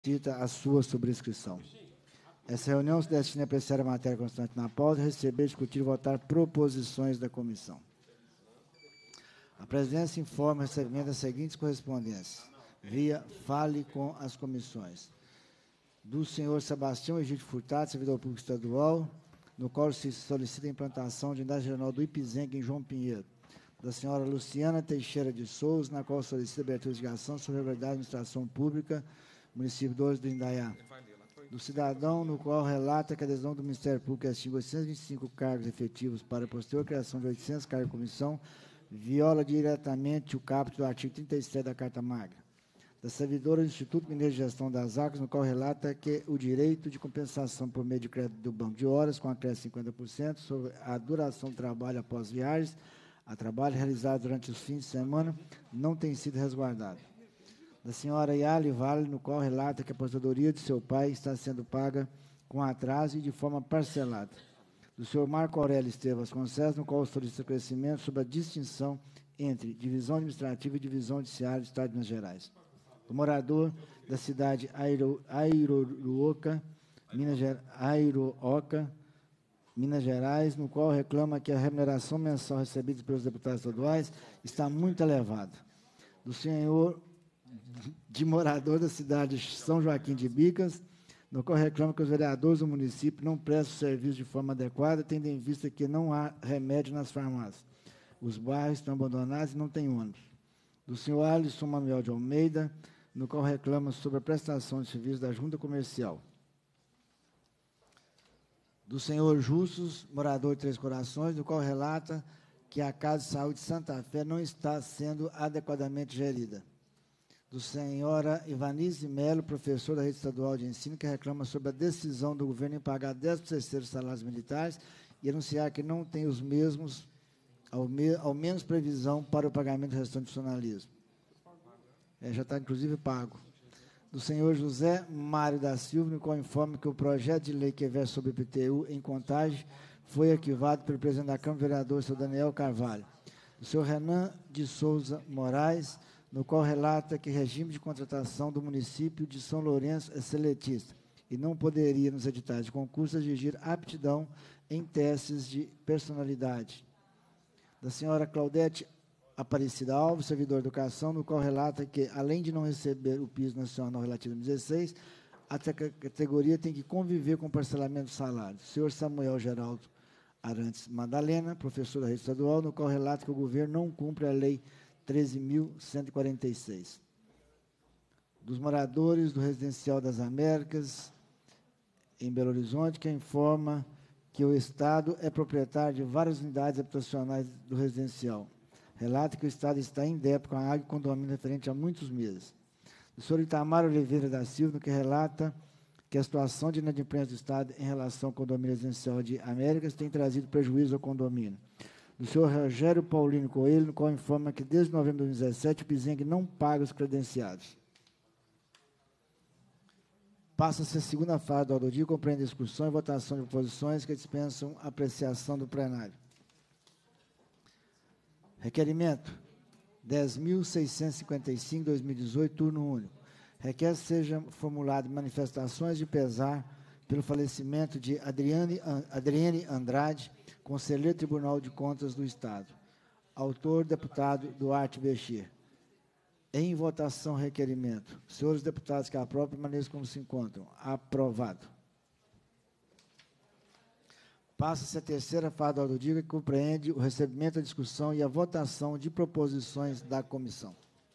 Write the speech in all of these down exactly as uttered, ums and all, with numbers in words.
Cita a sua subscrição. Essa reunião se destina a apreciar a matéria constante na pauta, receber, discutir e votar proposições da comissão. A presidência informa o recebimento das seguintes correspondências, via Fale com as Comissões. Do senhor Sebastião Egídio Furtado, servidor público estadual, no qual se solicita a implantação de unidade regional do Ipizengue em João Pinheiro. Da senhora Luciana Teixeira de Souza, na qual solicita a abertura de ligação sobre a regularidade da administração pública, município dois do Indaiá. Do cidadão, no qual relata que a adesão do Ministério Público extingue oitocentos e vinte e cinco cargos efetivos para a posterior criação de oitocentos cargos de comissão, viola diretamente o caput do artigo trinta e sete da Carta Magna. Da servidora do Instituto Mineiro de Gestão das Águas, no qual relata que o direito de compensação por meio de crédito do banco de horas, com acréscimo de cinquenta por cento, sobre a duração do trabalho após viagens, a trabalho realizado durante os fins de semana, não tem sido resguardado. Da senhora Yali Vale, no qual relata que a aposentadoria de seu pai está sendo paga com atraso e de forma parcelada. Do senhor Marco Aurélio Estevam Vasconcelos, no qual solicita conhecimento sobre a distinção entre divisão administrativa e divisão judiciária do Estado de Minas Gerais. Do morador da cidade Airo, Airoruoca, Minas, Airooca, Minas Gerais, no qual reclama que a remuneração mensal recebida pelos deputados estaduais está muito elevada. Do senhor de morador da cidade de São Joaquim de Bicas, no qual reclama que os vereadores do município não prestam serviço de forma adequada, tendo em vista que não há remédio nas farmácias. Os bairros estão abandonados e não tem ônibus. Do senhor Alisson Manuel de Almeida, no qual reclama sobre a prestação de serviço da Junta Comercial. Do senhor Justus, morador de Três Corações, no qual relata que a Casa de Saúde de Santa Fé não está sendo adequadamente gerida. Do senhora Ivanice Melo, professor da Rede Estadual de Ensino, que reclama sobre a decisão do governo em pagar dez por cento dos salários militares e anunciar que não tem os mesmos, ao, me, ao menos previsão para o pagamento do restante do funcionalismo. É, já está, inclusive, pago. Do senhor José Mário da Silva, no qual informa que o projeto de lei que versa sobre o I P T U em Contagem foi arquivado pelo presidente da Câmara, vereador, senhor Daniel Carvalho. Do senhor Renan de Souza Moraes, no qual relata que o regime de contratação do município de São Lourenço é seletista e não poderia, nos editais de concurso, exigir aptidão em testes de personalidade. Da senhora Claudete Aparecida Alves, servidor de educação, no qual relata que, além de não receber o piso nacional relativo a dois mil e dezesseis, a categoria tem que conviver com o parcelamento do salário. O senhor Samuel Geraldo Arantes Madalena, professor da Rede Estadual, no qual relata que o governo não cumpre a lei treze mil cento e quarenta e seis. Dos moradores do Residencial das Américas, em Belo Horizonte, que informa que o Estado é proprietário de várias unidades habitacionais do residencial. Relata que o Estado está em débito com a água e condomínio referente a muitos meses. O senhor Itamar Oliveira da Silva, que relata que a situação de inadimplência do Estado em relação ao condomínio residencial de Américas tem trazido prejuízo ao condomínio. Do senhor Rogério Paulino Coelho, no qual informa que desde novembro de dois mil e dezessete o Ipizengue não paga os credenciados. Passa-se a segunda fase do ordem do dia, compreende discussão e votação de proposições que dispensam apreciação do plenário. Requerimento dez mil seiscentos e cinquenta e cinco, dois mil e dezoito, turno único. Requer que sejam formuladas manifestações de pesar pelo falecimento de Adriane, Adriane Andrade, conselheiro do Tribunal de Contas do Estado. Autor, deputado Duarte Bechir. Em votação, requerimento. Senhores deputados que aprovam, permaneçam como se encontram. Aprovado. Passa-se a terceira fase da ordem do dia, que compreende o recebimento, a discussão e a votação de proposições da comissão.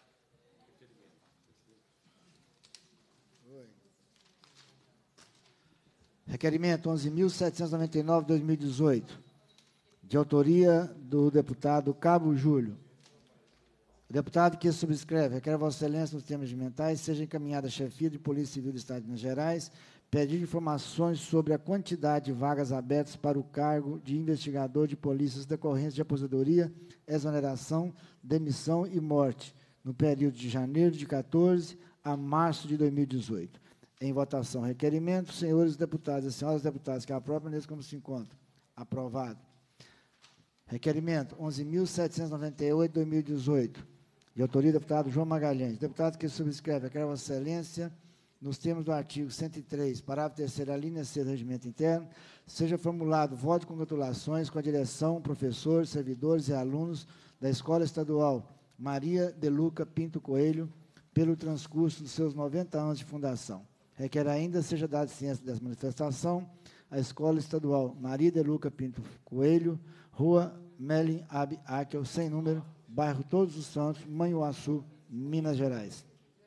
Requerimento onze mil setecentos e noventa e nove, dois mil e dezoito, de autoria do deputado Cabo Júlio. O deputado que subscreve, requer a Vossa Excelência nos termos regimentais, seja encaminhada à chefia de Polícia Civil do Estado de Minas Gerais, pedir informações sobre a quantidade de vagas abertas para o cargo de investigador de polícias decorrentes de aposentadoria, exoneração, demissão e morte, no período de janeiro de quatorze a março de dois mil e dezoito. Em votação, requerimento. Senhores deputados e senhoras deputadas que aprovam, nesse como se encontra. Aprovado. Requerimento onze mil setecentos e noventa e oito, dois mil e dezoito, de autoria do deputado João Magalhães. Deputado que subscreve, requer a Vossa Excelência, nos termos do artigo cento e três, parágrafo terceiro, a linha C do Regimento Interno, seja formulado voto de congratulações com a direção, professores, servidores e alunos da Escola Estadual Maria de Luca Pinto Coelho, pelo transcurso dos seus noventa anos de fundação. Requer ainda seja dada ciência dessa manifestação à Escola Estadual Maria de Luca Pinto Coelho, Rua Melin Ab Akel, sem número, bairro Todos os Santos, Manhuaçu, Minas Gerais.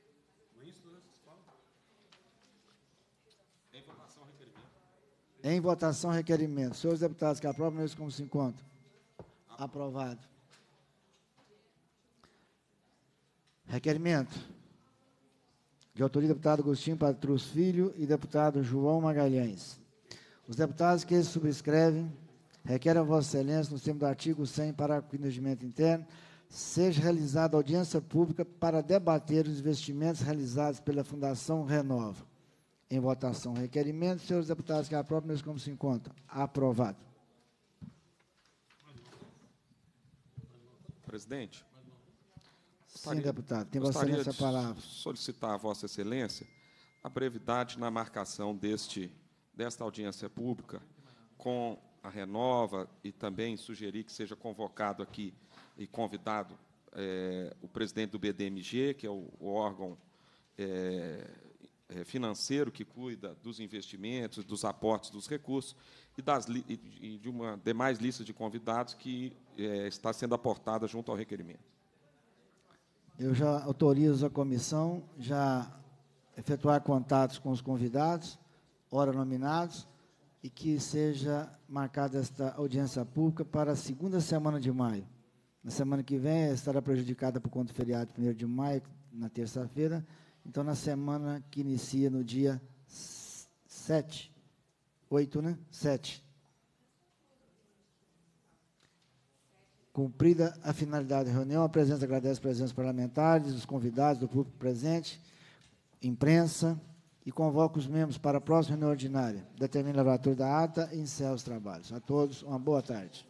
Em votação, requerimento. Senhores deputados que aprovam, eles como se encontram? Aprovado. Requerimento de autoria do deputado Agostinho Patrus Filho e deputado João Magalhães. Os deputados que subscrevem requerem a Vossa Excelência, no termo do artigo cem, parágrafo quinto do Regimento Interno, seja realizada audiência pública para debater os investimentos realizados pela Fundação Renova. Em votação, requerimento. Senhores deputados que aprovam, eles como se encontram? Aprovado. Presidente. Sim, Gostaria, deputado. Tem Vossa Excelência a palavra. Solicitar a Vossa Excelência a brevidade na marcação deste, desta audiência pública com a Renova e também sugerir que seja convocado aqui e convidado é, o presidente do B D M G, que é o, o órgão é, é, financeiro que cuida dos investimentos, dos aportes dos recursos e, das, e de uma demais lista de convidados que é, está sendo aportada junto ao requerimento. Eu já autorizo a comissão já efetuar contatos com os convidados, ora nominados, e que seja marcada esta audiência pública para a segunda semana de maio. Na semana que vem estará prejudicada por conta do feriado primeiro de maio, na terça-feira. Então, na semana que inicia no dia sete, oito, né? sete. Cumprida a finalidade da reunião, a presença agradece a presença dos parlamentares, dos convidados, do público presente, imprensa, e convoca os membros para a próxima reunião ordinária. Determina a relatura da ata e encerra os trabalhos. A todos, uma boa tarde.